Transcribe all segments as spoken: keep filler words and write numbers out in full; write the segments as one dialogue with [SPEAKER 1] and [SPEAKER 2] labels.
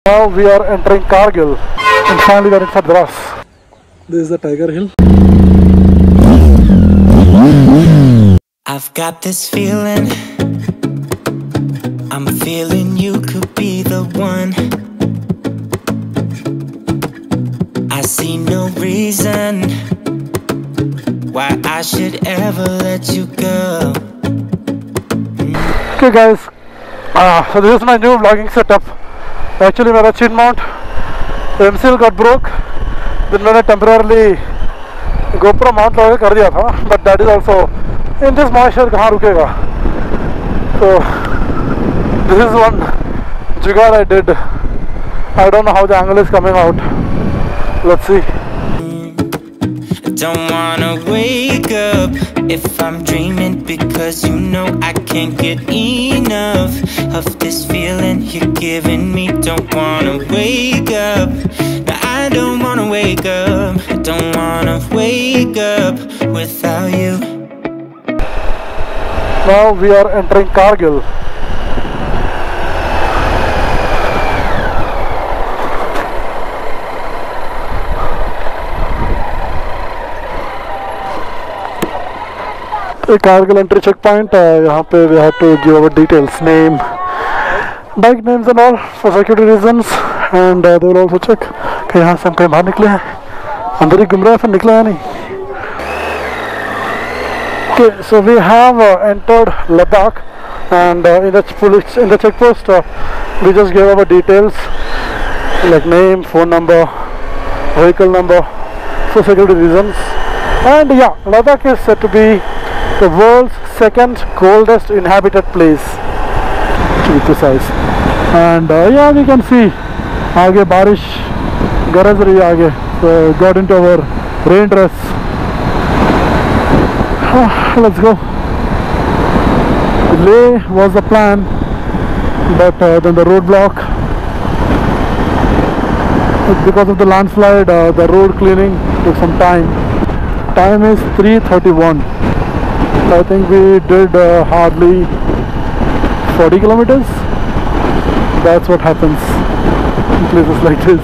[SPEAKER 1] Now we are entering Kargil and finally we are inside Dras. This is the Tiger Hill.
[SPEAKER 2] I've got this feeling, I'm feeling you could be the one. I see no reason why I should ever let you go.
[SPEAKER 1] Okay guys, uh, so this is my new vlogging setup. Actually मेरा chin mount M C L got broke, then मैंने temporarily GoPro mount लगा कर दिया था, but that is also in this moisture कहाँ रुकेगा. So this is one jugaad I did. I don't know how the angle is coming out. Let's see.
[SPEAKER 2] Don't wanna wake up if I'm dreaming, because you know I can't get enough of this feeling you're giving me. Don't wanna wake up, no, I don't wanna wake up. I don't wanna wake up without you.
[SPEAKER 1] Now we are entering Kargil. A Kargil entry checkpoint. Uh, यहाँ पे we have to give our details, name, bike names and all for security reasons, and uh, they will also check कि यहाँ से हम कहीं बाहर निकले हैं, अंदर ही घूम रहे हैं फिर निकले हैं नहीं. Okay, so we have uh, entered Ladakh, and uh, in the police in the checkpost uh, we just gave our details like name, phone number, vehicle number for security reasons, and yeah, Ladakh is said to be the world's second coldest inhabited place, to be precise. And uh, yeah, we can see आगे बारिश गरज रही है आगे, so got into our rain dress. Let's go. Leh was the plan, but uh, then the roadblock, because of the landslide, uh, the road cleaning took some time. Time is three thirty-one. I think we did uh, hardly forty kilometers. That's what happens in places like this.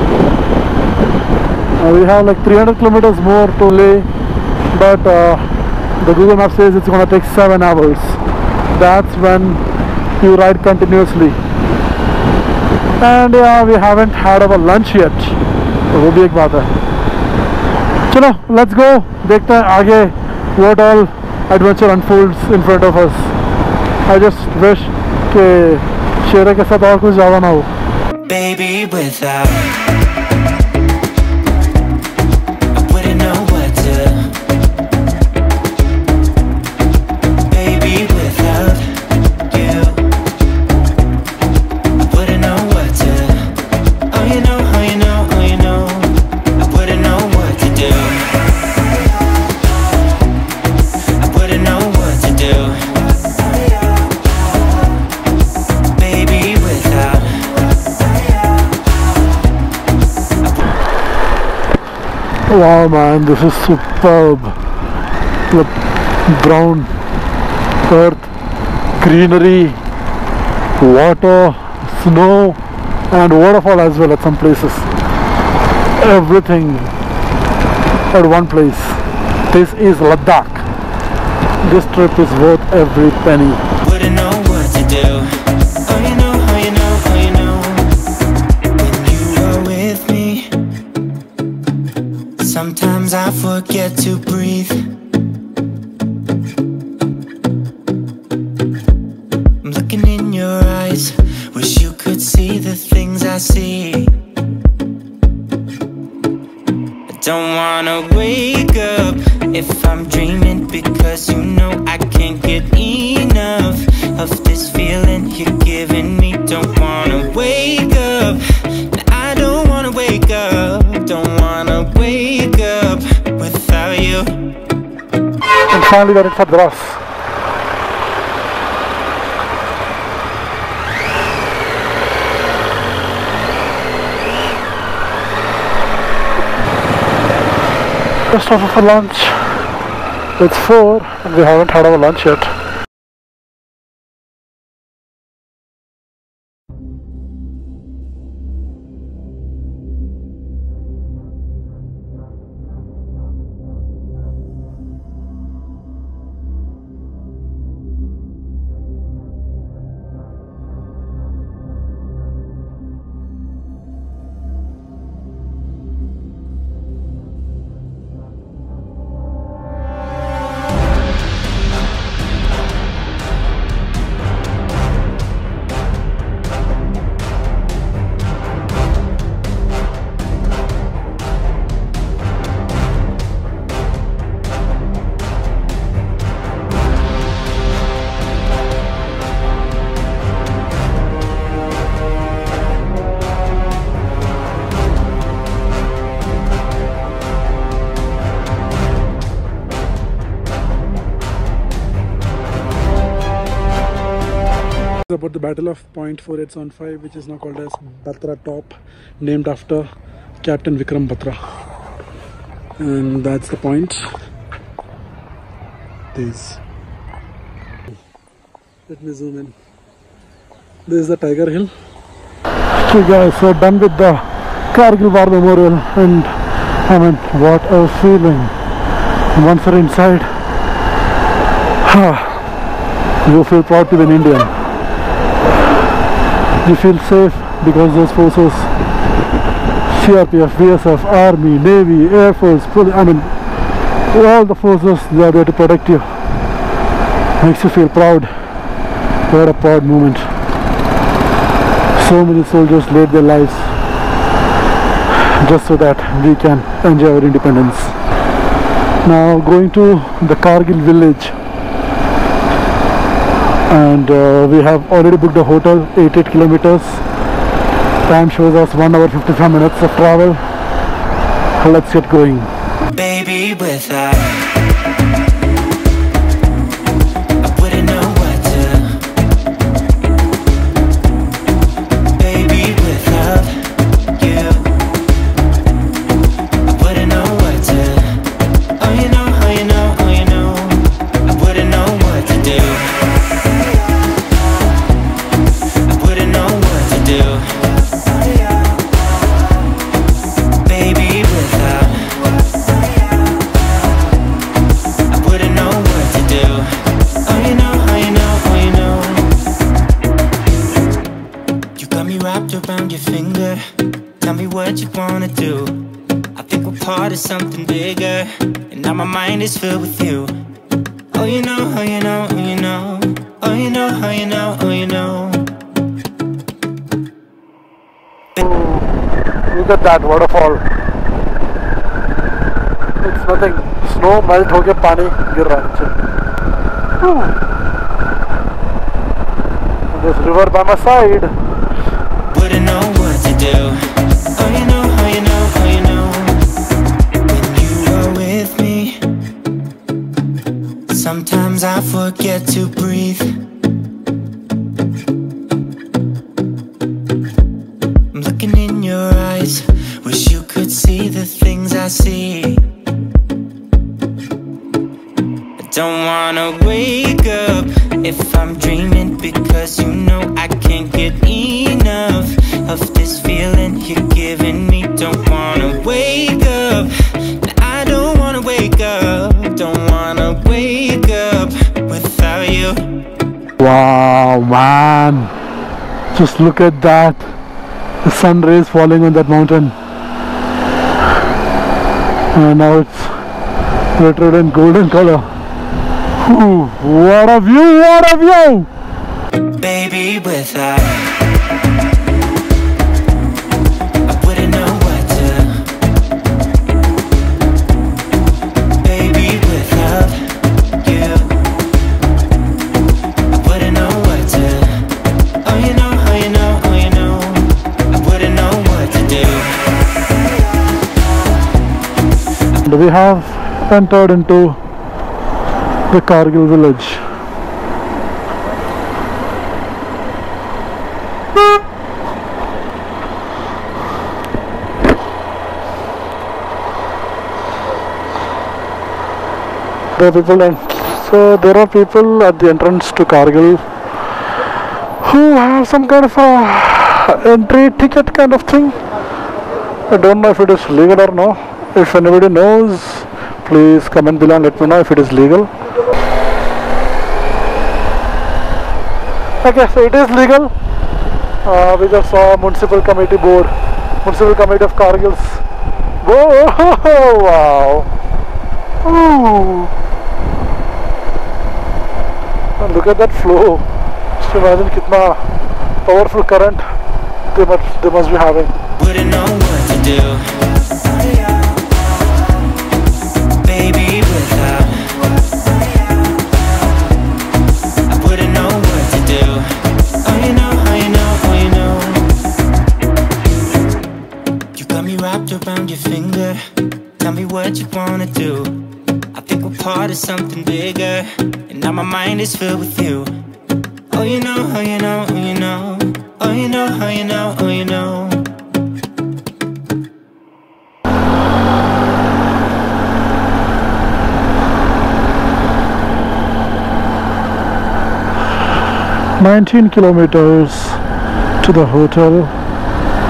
[SPEAKER 1] Uh, we have like three hundred kilometers more to Leh, but uh, the Google Map says it's going to take seven hours. That's when you ride continuously. And yeah, we haven't had our lunch yet. So वो भी एक बात है. चलो, let's go. देखते हैं आगे what all adventure unfolds in front of us. I just wish कि शेरे के साथ और कुछ ज़्यादा ना हो.
[SPEAKER 2] Baby, without
[SPEAKER 1] Wow man, this is superb. The brown earth, greenery, water, snow and waterfall as well at some places. Everything at one place. This is Ladakh. This trip is worth every penny.
[SPEAKER 2] Wouldn't know what to do. Oh, you know, oh, you know, oh, you know. When you are with me, sometimes I forget to breathe. I'm looking in your eyes, wish you could see the things I see. I don't wanna wake up if I'm dreaming, because you know I can't get enough of this feeling you're giving me. Don't wanna wake up, no, I don't wanna wake up. Don't wanna wake up without you.
[SPEAKER 1] And finally we are inside Dras. Just over for lunch. It's four and we haven't had our lunch yet. about the Battle of Point four eight seven five, which is now called as Batra Top, named after Captain Vikram Batra. And that's the point. This. Let me zoom in. This is the Tiger Hill. Okay guys, so done with the Kargil War Memorial, and I mean, what a feeling. Once you're inside, you feel proud to be an Indian. You feel safe because those forces, C R P F, B S F, Army, Navy, Air Force, Police, I mean, all the forces, they are there to protect you. Makes you feel proud. What a proud moment. So many soldiers laid their lives just so that we can enjoy our independence. Now going to the Kargil village, and uh, we have already booked a hotel, eighty-eight kilometers. Time shows us one hour fifty-five minutes of travel. Let's get going.
[SPEAKER 2] Baby, without around your finger. Tell me what you wanna do. I think we're part of something bigger, and now my mind is filled with you. Oh, you know, oh, you know, oh, you know. Oh, you know, oh, you know, oh, you know.
[SPEAKER 1] Look at that waterfall. It's nothing. Snow melt hoke pani gir raha hai. There's river by my side.
[SPEAKER 2] Wouldn't know what to do. Oh, you know, oh, you know, oh, you know. When you are with me, sometimes I forget to breathe. I'm looking in your eyes, wish you could see the things I see. I don't wanna wake up if I'm dreaming, because you know I can't get enough of this feeling you're giving me. Don't wanna wake up, I don't wanna wake up. Don't wanna wake up without you.
[SPEAKER 1] Wow, man, just look at that. The sun rays falling on that mountain, and now it's red and golden color. Ooh, what a view, what a view!
[SPEAKER 2] Baby, without I wouldn't know what to. Baby, without you I wouldn't know what to. Oh, you know, oh, you know, oh, you know. I wouldn't know what to do.
[SPEAKER 1] And we have entered into the Kargil village. There are people, and so there are people at the entrance to Kargil who have some kind of a entry ticket kind of thing. I don't know if it is legal or no. If anybody knows, please comment below and let me know if it is legal. Okay, so it is legal. Uh, we just saw Municipal Committee Board, Municipal Committee of Kargil's. Whoa! Wow! Ooh! And look at that flow. Just imagine kitna powerful current they must, they must be having.
[SPEAKER 2] Wouldn't know what to do. Baby, without I wouldn't know what to do. Oh, you know, oh, you know, oh, you know. You got me wrapped around your finger. Tell me what you wanna do. I think we're part of something bigger, and now my mind is filled with you. Oh, you know, oh, you know, oh, you know. Oh, you know, oh, you know, oh, you know.
[SPEAKER 1] nineteen kilometers to the hotel.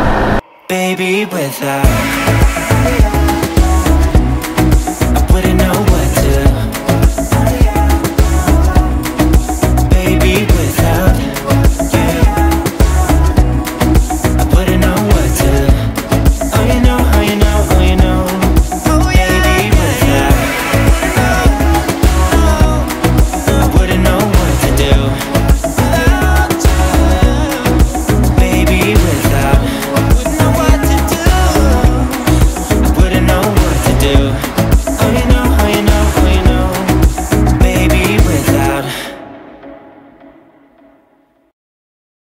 [SPEAKER 2] Baby, without I wouldn't know